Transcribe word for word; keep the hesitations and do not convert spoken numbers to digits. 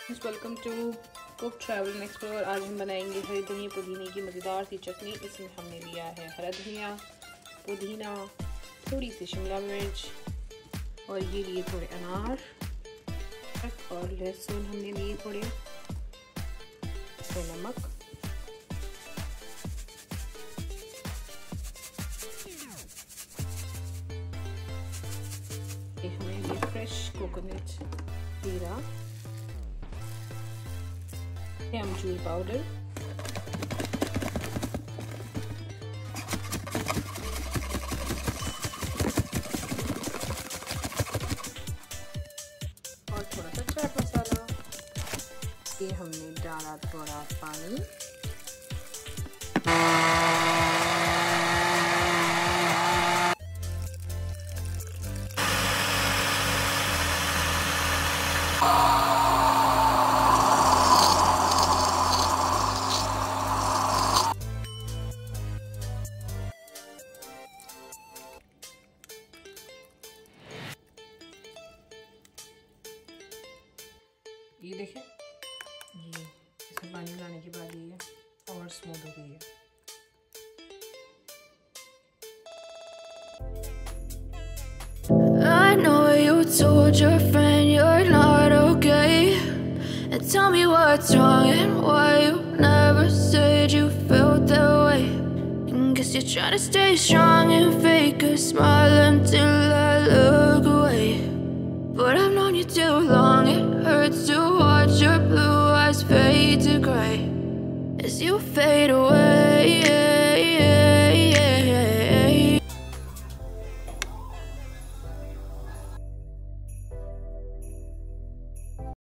Welcome to cook travel explore. आज हम बनाएंगे हरी धनिया पुदीने की मज़ेदार सी चटनी। इसमें हमने लिया है हरा धनिया, पुदीना, थोड़ी सी शिमला मिर्च और ये लिए थोड़े अनार और लहसुन हमने लिए थोड़े, थोड़ा नमक, ये हमें ये फ्रेश कोकोनट जीरा, अमचूर पाउडर, और थोड़ा सा चाट मसाला। ये हमने डाला थोड़ा पानी। ये देखें, ये इसमें पानी मिलाने के बाद ये और स्मूथ हो गई है। I know you told your friend you're not okay, and tell me what's wrong and why you never said you felt that way. And guess you're trying to stay strong and fake a smile until I look away. But I've known you too long, it hurts to watch your blue eyes fade to gray as you fade away.